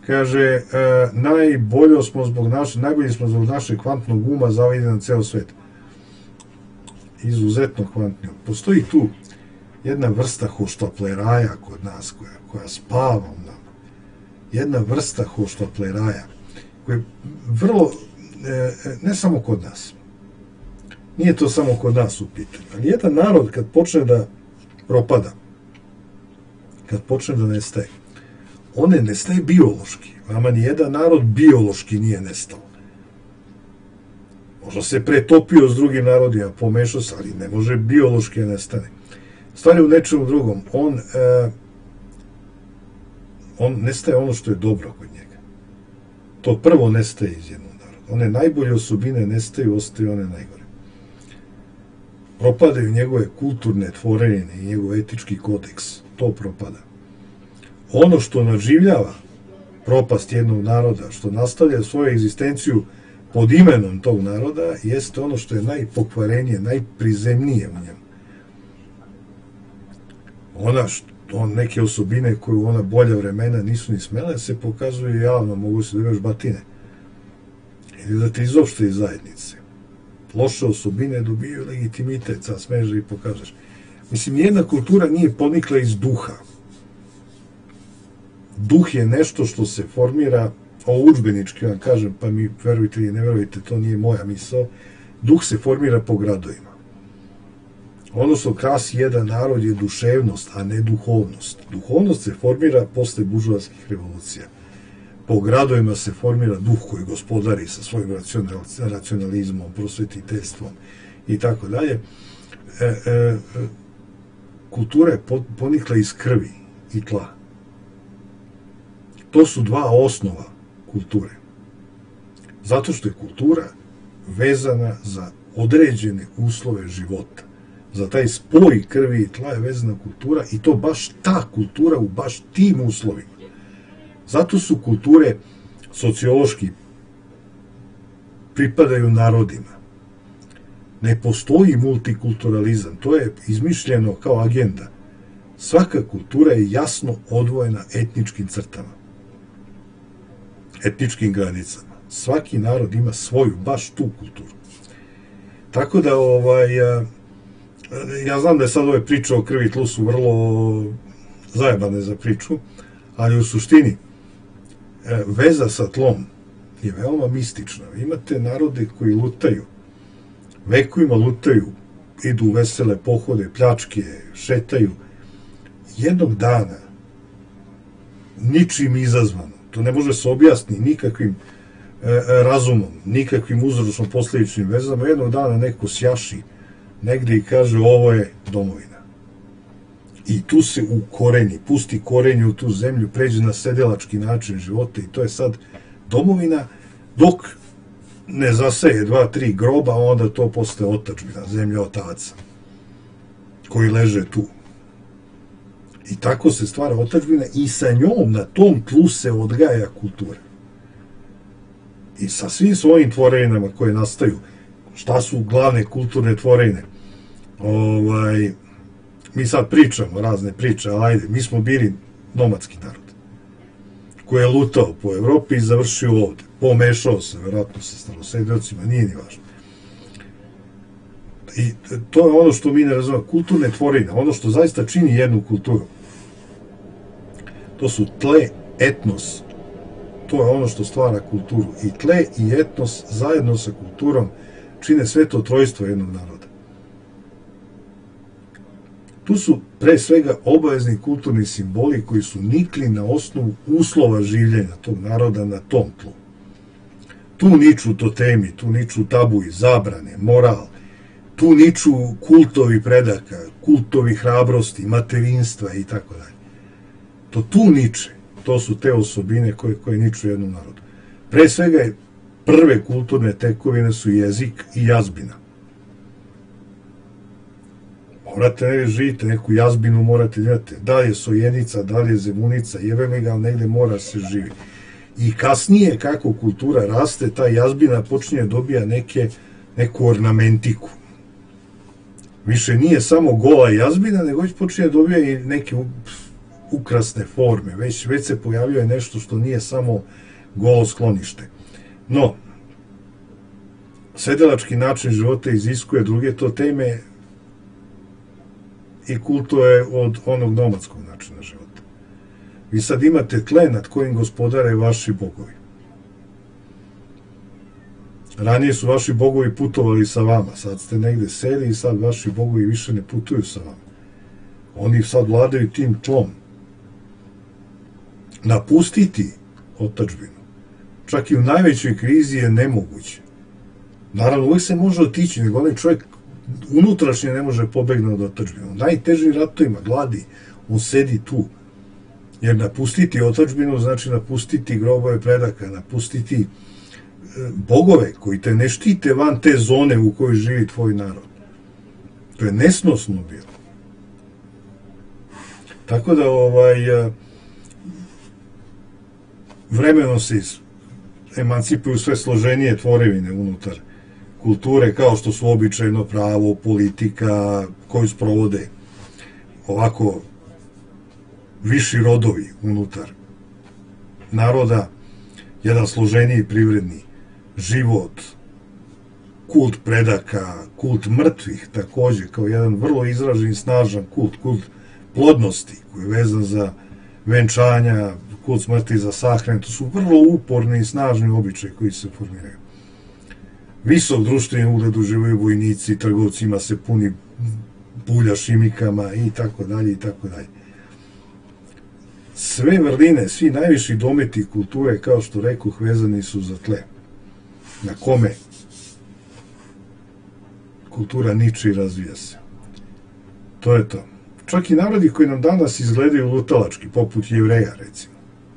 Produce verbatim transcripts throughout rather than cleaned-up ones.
kaže, e, najbolje smo zbog naše, najbolji smo zbog našeg kvantnog uma zavljeni na ceo svet. Izuzetno kvantno. Postoji tu jedna vrsta hoštapleraja kod nas, koja, koja spava u nama. Jedna vrsta hoštapleraja, koja je vrlo, e, ne samo kod nas, nije to samo kod nas u pitanju, ali jedan narod kad počne da propada, kad počne da nestaje, on ne nestaje biološki. Vama nijedan narod biološki nije nestao. Možda se pretopio s drugim narodima, pomešao se, ali ne može biološki da nestane. Stvar je u nečemu drugom. On, e, on nestaje ono što je dobro kod njega. To prvo nestaje iz jednog naroda. One najbolje osobine nestaju, ostaju one najgore. Propadaju njegove kulturne tvorevine i njegov etički kodeks. To propada. Ono što nadživljava propast jednog naroda, što nastavlja svoju egzistenciju pod imenom tog naroda, jeste ono što je najpokvarenije, najprizemnije u njemu. Ona što, on, neke osobine koje u ona bolja vremena nisu ni smele, se pokazuju javno, mogu se dobivaš batine. Ili da te izopšte iz zajednice. Loše osobine dobiju legitimitet, sad smeš da ih pokažeš. Mislim, nijedna kultura nije ponikla iz duha. Duh je nešto što se formira, o udžbenički vam kažem, pa mi verujte ili ne verujte, to nije moja misao, duh se formira po gradovima. Ono što krasi jedan narod je duševnost, a ne duhovnost. Duhovnost se formira posle buržoaskih revolucija. Po gradovima se formira duh koji gospodari sa svojim racionalizmom, prosvetiteljstvom i tako dalje. Kultura je ponikla iz krvi i tla. To su dva osnova kulture. Zato što je kultura vezana za određene uslove života. Za taj spoj krvi i tla je vezana kultura i to baš ta kultura u baš tim uslovima. Zato su kulture sociološki pripadaju narodima. Ne postoji multikulturalizam. To je izmišljeno kao agenda. Svaka kultura je jasno odvojena etničkim crtama. Etničkim granicama. Svaki narod ima svoju, baš tu kulturu. Tako da, ovaj, ja znam da je sad ove priče o krvi i tlu su vrlo zajebane za priču, ali u suštini veza sa tlom je veoma mistična. Imate narode koji lutaju, vekovima lutaju, idu u vesele pohode, pljačke, šetaju. Jednog dana, ničim izazvano, to ne može se objasniti nikakvim e, razumom, nikakvim uzročno-posledičnim vezama, jednog dana neko sjaši negde i kaže ovo je domovina. I tu se ukoreni, pusti korenje u tu zemlju, pređe na sedelački način života i to je sad domovina, dok ne zaseje dva, tri groba, onda to postaje otadžbina, zemlja otaca, koji leže tu. I tako se stvara otadžbina i sa njom, na tom tlu se odgaja kultura. I sa svim svojim tvorevinama koje nastaju, šta su glavne kulturne tvorevine? Ovaj, mi sad pričamo razne priče, ali ajde, mi smo bili nomadski narod, koji je lutao po Evropi i završio ovde. Pomešao se, verovatno, sa starosedeocima, nije ni važno. I to je ono što mi ne razumemo, kulturne tvorevine, ono što zaista čini jednu kulturu. To su tle, etnos. To je ono što stvara kulturu. I tle i etnos zajedno sa kulturom čine sve to trojstvo jednog naroda. Tu su pre svega obavezni kulturni simboli koji su nikli na osnovu uslova življenja tog naroda na tom tlu. Tu niču totemi, tu niču tabuji, zabrane, moral, tu niču kultovi predaka, kultovi hrabrosti, materinstva i tako dalje. To tu niče, to su te osobine koje, koje niču jednom narodu. Pre svega je prve kulturne tekovine su jezik i jazbina. Morate negdje živite, neku jazbinu morate imati. Da li je sojenica, da li je zemunica, jebe mi ga, ali negdje mora se živi. I kasnije, kako kultura raste, ta jazbina počinje dobija neke, neku ornamentiku. Više nije samo gola jazbina, nego već počinje dobija i neke ukrasne forme, već, već se pojavljuje nešto što nije samo golo sklonište. No, sedelački način života iziskuje druge to teme i kultuje od onog nomadskog načina života. Vi sad imate tle nad kojim gospodare vaši bogovi. Ranije su vaši bogovi putovali sa vama, sad ste negde seli i sad vaši bogovi više ne putuju sa vama. Oni sad vladaju tim tlom. Napustiti otadžbinu, čak i u najvećoj krizi, je nemoguće. Naravno, uvijek se može otići, nego onaj čovjek unutrašnje ne može pobegnuti od otadžbine. U najtežim ratovima, gladi, on sedi tu. Jer napustiti otadžbinu znači napustiti grobove predaka, napustiti bogove koji te ne štite van te zone u kojoj živi tvoj narod. To je nesnosno bilo. Tako da ovaj vremenom se emancipuju sve složenije tvorevine unutar kulture, kao što su običajno pravo, politika, koju sprovode ovako viši rodovi unutar naroda, jedan složeniji privredni život, kult predaka, kult mrtvih takođe, kao jedan vrlo izražen i snažan kult, kult plodnosti koji je vezan za venčanja, kult smrti za sahranu. To su vrlo uporni i snažni običaji koji se formiraju. Visok društveni ugled uživaju vojnici, trgovcima se puni bulja šimikama i tako dalje i tako dalje. Sve vrline, svi najviši dometi kulture, kao što rekoh, vezani su za tle na kome kultura niče i razvija se. To je to. Čak i narodi koji nam danas izgledaju lutalački, poput Jevreja, recimo,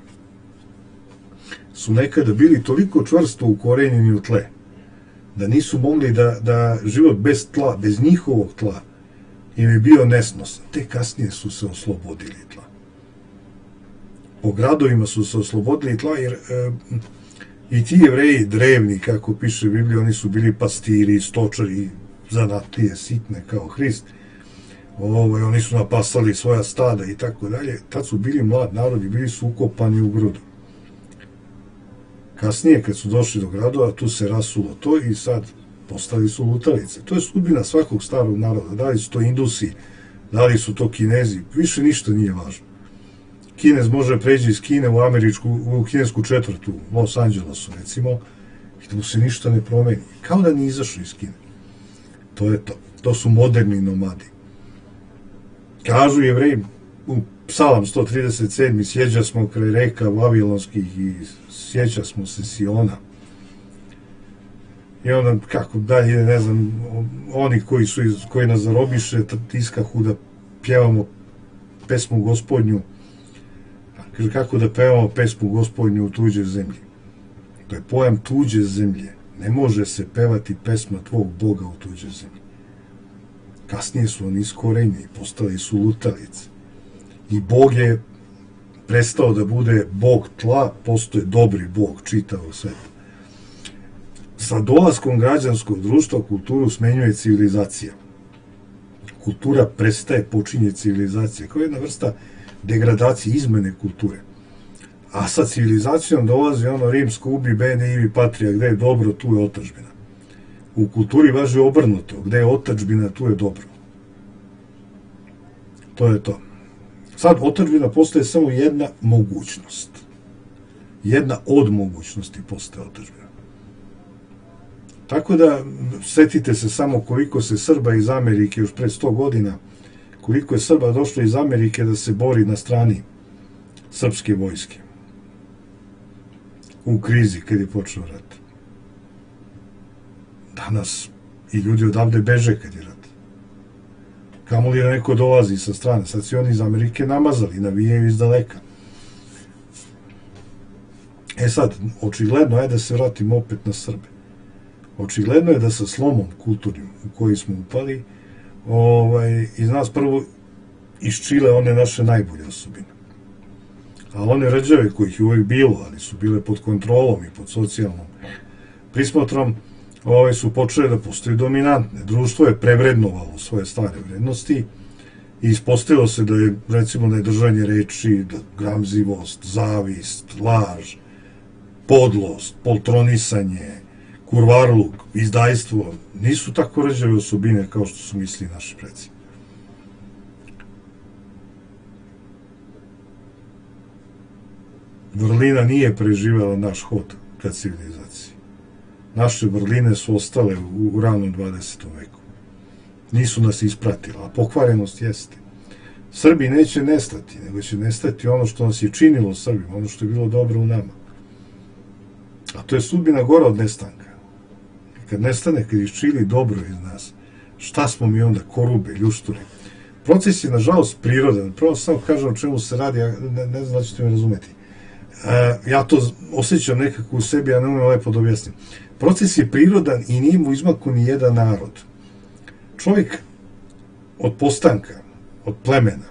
su nekada bili toliko čvrsto ukorenjeni u tle, da nisu mogli da, da život bez tla, bez njihovog tla, im je bio nesnosan. Te kasnije su se oslobodili tla. Po gradovima su se oslobodili tla, jer e, i ti Jevreji drevni, kako piše Biblija, oni su bili pastiri, stočari, zanatlije, sitne kao Hrist. Ovo, oni su napasali svoja stada i tako dalje. Tad su bili mlad narod i bili su ukopani u grudu. Kasnije, kad su došli do gradova, tu se rasulo to i sad postali su lutalice. To je sudbina svakog starog naroda. Da li su to Indusi, da li su to Kinezi, više ništa nije važno. Kinez može preći iz Kine u američku, u kinesku četvrtu, Los Angelesu, recimo, i da mu se ništa ne promeni. Kao da nije izašao iz Kine. To je to. To su moderni nomadi. Kažu Jevreji u Psalam sto trideset sedam. Sjeća smo kraj reka vavilonskih i sjeća smo se Siona. I onda, kako dalje, ne znam, oni koji, su, koji nas zarobiše, tiskahu da pjevamo pesmu Gospodnju, kako da pevamo pesmu Gospodnju u tuđe zemlji. To je pojam tuđe zemlje. Ne može se pevati pesma tvog Boga u tuđe zemlji. Kasnije su oni iskorenjeni, postali su lutalice. I Bog je prestao da bude Bog tla, postoje dobri Bog čitavog sveta. Sa dolaskom građanskog društva kulturu smenjuje civilizacija. Kultura prestaje, počinje civilizacija, kao jedna vrsta degradacije, izmene kulture. A sa civilizacijom dolazi ono rimsko ubi bene ibi patrija, gde je dobro, tu je otadžbina. U kulturi važi obrnuto, gde je otadžbina, tu je dobro. To je to. Sad, otadžbina postaje samo jedna mogućnost. Jedna od mogućnosti postaje otadžbina. Tako da, setite se samo koliko se Srba iz Amerike još pred sto godina, koliko je Srba došlo iz Amerike da se bori na strani srpske vojske. U krizi, kad je počeo rat. Danas i ljudi odavde beže kad je rat. Kamo li da neko dolazi sa strane? Sad si oni iz Amerike namazali, navijaju iz daleka. E sad, očigledno je da se vratimo opet na Srbe. Očigledno je da sa slomom kulturnim u koji smo upali, ovaj, iz nas prvo iščile one naše najbolje osobine. A one rđave kojih je uvijek bilo, ali su bile pod kontrolom i pod socijalnom prismotrom, ovaj, su počele da postaju dominantne. Društvo je prevrednovalo svoje stare vrednosti I ispostavilo se da je, recimo, nedržanje reči, da gramzivost, zavist, laž, podlost, poltronisanje, kurvarluk, izdajstvo, nisu tako rđave osobine kao što su mislili naši preci. Vrlina nije preživela naš hod ka civilizaciji. Naše vrline su ostale u, u ranom dvadesetom veku. Nisu nas ispratila, a pokvarenost jeste. Srbi neće nestati, nego će nestati ono što nas je činilo Srbima, ono što je bilo dobro u nama. A to je sudbina gora od nestanka. Kad nestane, kad iščili dobro iz nas, šta smo mi onda, korube, ljušture? Proces je, nažalost, prirodan. Prvo samo kažem o čemu se radi, ja ne, ne znam da ćete me razumeti. E, ja to osjećam nekako u sebi, a ne umem lepo da objasnim. Proces je prirodan i nije mu izmaku ni jedan narod. Čovjek od postanka, od plemena,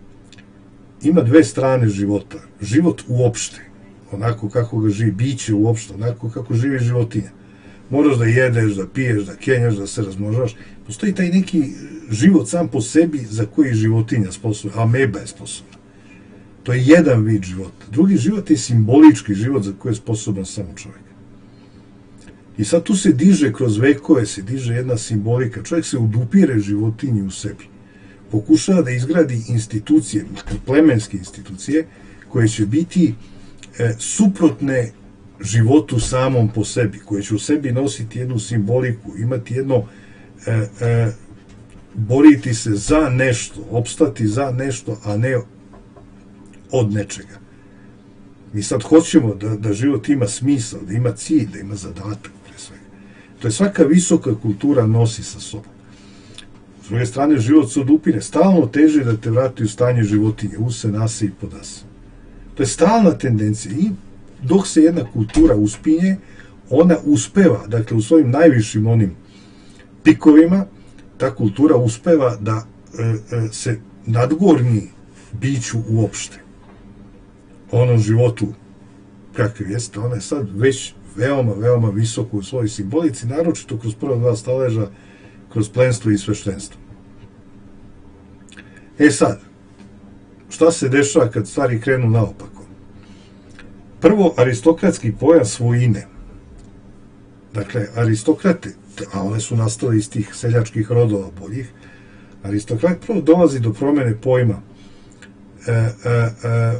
ima dve strane života. Život uopšte, onako kako ga živi, biće uopšte, onako kako živi životinja. Moraš da jedeš, da piješ, da kenjaš, da se razmnožavaš. Postoji taj neki život sam po sebi za koji je životinja sposobna, ameba je sposobna. To je jedan vid života. Drugi život je simbolički život za koji je sposoban samo čovjek. I sad tu se diže, kroz vekove se diže jedna simbolika. Čovjek se udupire životinji u sebi. Pokušava da izgradi institucije, plemenske institucije, koje će biti e, suprotne životu samom po sebi, koje će u sebi nositi jednu simboliku, imati jedno, e, e, boriti se za nešto, opstati za nešto, a ne od nečega. Mi sad hoćemo da, da život ima smisao, da ima cilj, da ima zadatak, pre svega. To je svaka visoka kultura nosi sa sobom. S druge strane, život se odupire, stalno teže da te vrati u stanje životinje, use, nase i podase. To je stalna tendencija i dok se jedna kultura uspinje, ona uspeva, dakle u svojim najvišim onim pikovima, ta kultura uspeva da e, e, se nadgorni biću uopšte. Onom životu kakav jeste, ona je sad već veoma, veoma visoko u svojoj simbolici, naročito kroz prva dva staleža, kroz plenstvo i sveštenstvo. E sad, šta se dešava kad stvari krenu naopako? Prvo, aristokratski pojam svojine. Dakle, aristokrate, a one su nastale iz tih seljačkih rodova boljih, aristokrat prvo dolazi do promene pojma e, e, e,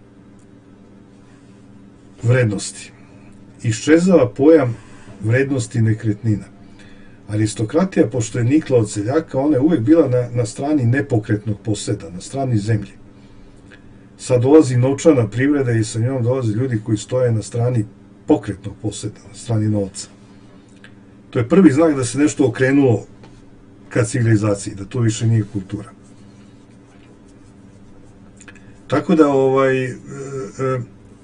vrednosti. Iščezava pojam vrednosti nekretnina. Aristokratija, pošto je nikla od seljaka, ona je uvek bila na, na strani nepokretnog poseda, na strani zemlje. Sad dolazi novčana privreda i sa njom dolaze ljudi koji stoje na strani pokretnog poseda, na strani novca. To je prvi znak da se nešto okrenulo ka civilizaciji, da to više nije kultura. Tako da, ovaj, e, e,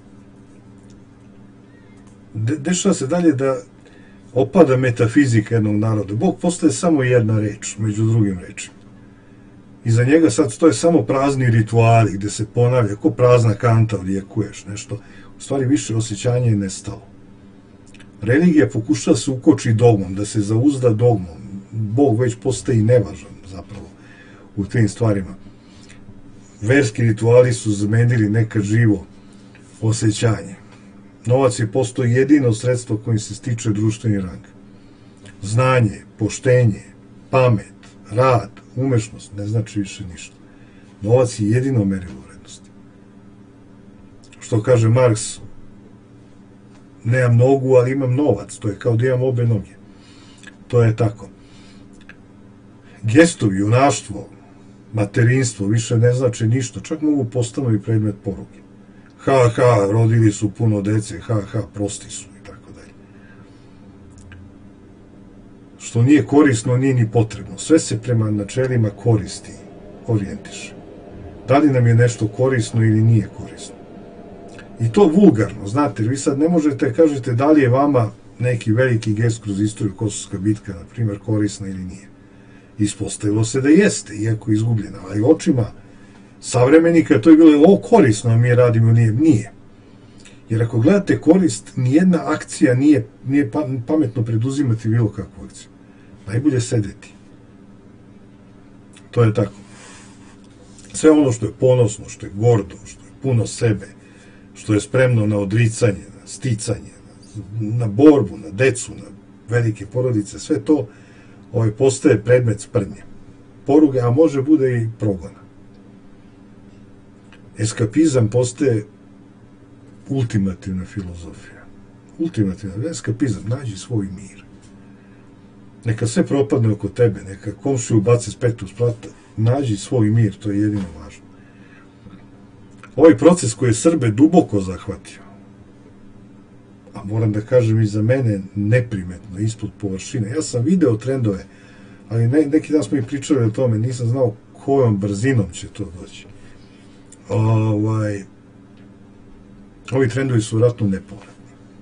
de, dešava se dalje da opada metafizika jednog naroda. Bog postaje samo jedna reč, među drugim rečima. Iza njega sad stoje samo prazni rituali gde se ponavlja, ko prazna kanta odjekuješ nešto. U stvari više osjećanje je nestalo. Religija pokušava se ukoči dogmom, da se zauzda dogmom. Bog već postaje nevažan zapravo u tim stvarima. Verski rituali su zamenili nekad živo osjećanje. Novac je postao jedino sredstvo kojim se stiče društveni rang. Znanje, poštenje, pamet, rad, umešnost ne znači više ništa. Novac je jedino merilo vrednosti. Što kaže Marks, nemam nogu, ali imam novac. To je kao da imam obe noge. To je tako. Gestovi, junaštvo, materinstvo više ne znači ništa. Čak mogu postanu i predmet poruke. Ha, ha, rodili su puno dece, ha, ha, prosti su i tako dalje. Što nije korisno, nije ni potrebno. Sve se prema načelima koristi, orijentiše. Da li nam je nešto korisno ili nije korisno. I to vulgarno, znate, vi sad ne možete kažete da li je vama neki veliki gest kroz istoriju Kosovska bitka, na primjer, korisna ili nije. Ispostavilo se da jeste, iako je izgubljena, ali očima savremenika to je bilo, o, korisno, mi radimo, nije, nije. Jer ako gledate korist, nijedna akcija nije, nije pametno preduzimati bilo kakvu akciju. Najbolje sedeti. To je tako. sve ono što je ponosno, što je gordo, što je puno sebe, što je spremno na odricanje, na sticanje, na borbu, na decu, na velike porodice, sve to ovaj, postaje predmet sprdnje, poruge, a može bude i progona. Eskapizam postaje ultimativna filozofija. Ultimativna, eskapizam, nađi svoj mir. Neka sve propadne oko tebe, neka komšiju ubaci spektru sprata, nađi svoj mir, to je jedino važno. Ovaj proces koji je Srbe duboko zahvatio, a moram da kažem i za mene neprimetno, ispod površine. Ja sam video trendove, ali ne, neki dan smo i pričali o tome, nisam znao kojom brzinom će to doći. Ovaj, ovi trendovi su vratno nepovratni.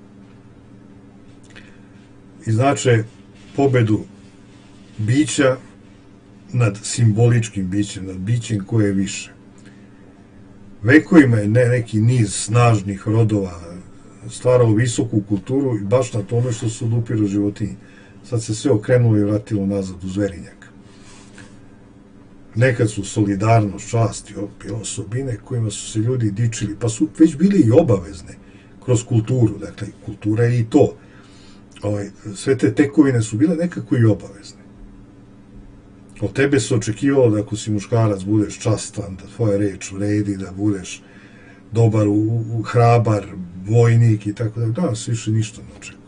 I znače pobedu bića nad simboličkim bićem, nad bićem koje je više. Vekovima je ne, neki niz snažnih rodova stvarao visoku kulturu i baš na tome što su odupiru životinji. Sad se sve okrenulo i vratilo nazad u zverinjak. Nekad su solidarnost, čast i osobine kojima su se ljudi dičili, pa su već bili i obavezne kroz kulturu. Dakle, kultura je i to. Ovaj, sve te tekovine su bile nekako i obavezne. Od tebe se očekivalo da ako si muškarac budeš častan, da tvoja reč vredi, da budeš dobar, u, u, hrabar, vojnik i tako da. Danas više ništa ne očekuje.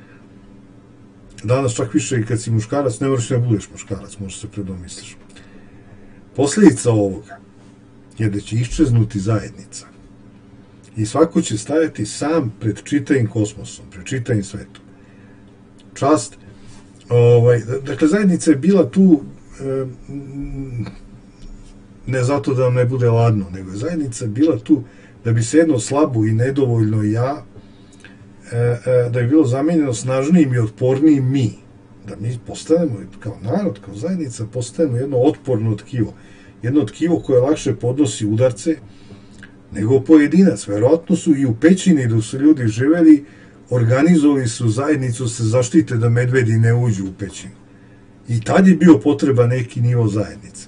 Danas čak više i kad si muškarac, ne moraš da budeš muškarac, možeš se predomisliš. Posljedica ovoga je da će iščeznuti zajednica. I svako će stajati sam pred čitavim kosmosom, pred čitavim svetom. Čast, ovaj, dakle, zajednica je bila tu e, ne zato da vam ne bude ladno, nego je zajednica bila tu da bi se jedno slabo i nedovoljno ja, e, e, da je bilo zamenjeno snažnijim i otpornijim mi. Da mi postanemo kao narod, kao zajednica, postanemo jedno otporno tkivo. Jedno tkivo koje lakše podnosi udarce nego pojedinac. Verovatno su i u pećini dok su ljudi živeli, organizovali su zajednicu se zaštite da medvedi ne uđu u pećinu. I tad je bio potreba neki nivo zajednice.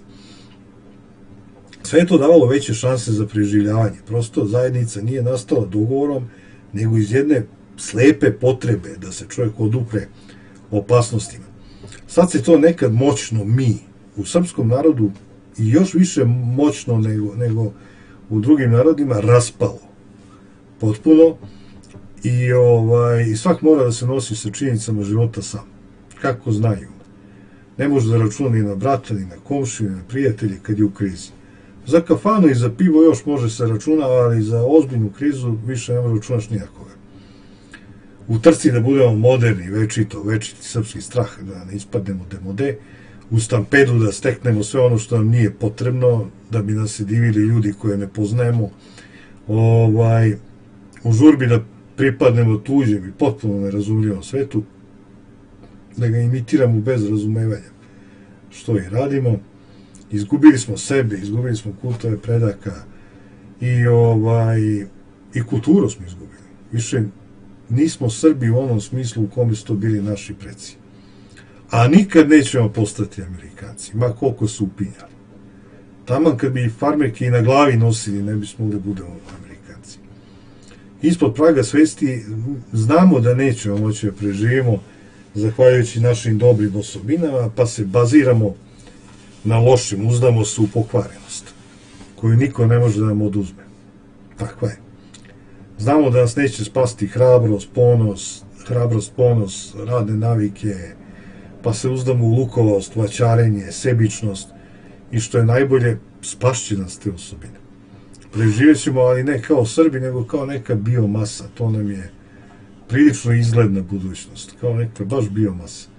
Sve je to davalo veće šanse za preživljavanje. Prosto zajednica nije nastala dogovorom, nego iz jedne slepe potrebe da se čovjek odupre opasnostima. Sad se to nekad moćno mi u srpskom narodu i još više moćno nego, nego u drugim narodima raspalo. Potpuno. I, ovaj, i svak mora da se nosi sa činjenicama života sam. Kako znaju. Ne može da računa ni na brata, ni na komšiju, ni na prijatelje kad je u krizi. Za kafanu i za pivo još može se računa, ali za ozbiljnu krizu više ne može računaš nijakoga. U trci da budemo moderni, večito, večiti srpski strah, da ne ispadnemo demode, u stampedu da steknemo sve ono što nam nije potrebno, da bi nas se divili ljudi koje ne poznajemo, ovaj, u žurbi da pripadnemo tuđem i potpuno nerazumljivom svetu, da ga imitiramo bez razumevanja, što i radimo. Izgubili smo sebe, izgubili smo kultove predaka i, ovaj, i kulturu smo izgubili. Više nismo Srbi u onom smislu u kome su to bili naši preci. A nikad nećemo postati Amerikanci, ma koliko su upinjali. Taman kad bi farmerke i na glavi nosili, ne bismo da budemo Amerikanci. Ispod praga svesti znamo da nećemo moći da preživimo zahvaljujući našim dobrim osobinama, pa se baziramo na lošim, uzdamo se u pokvarenost, koju niko ne može da nam oduzme. Takva je. Znamo da nas neće spasti hrabrost, ponos, hrabrost, ponos, radne navike, pa se uzdamo u lukovost, vaćarenje, sebičnost i što je najbolje, spašće nas te osobine. Preživjet ćemo, ali ne kao Srbi, nego kao neka biomasa. To nam je prilično izgledna budućnost, kao neka baš biomasa.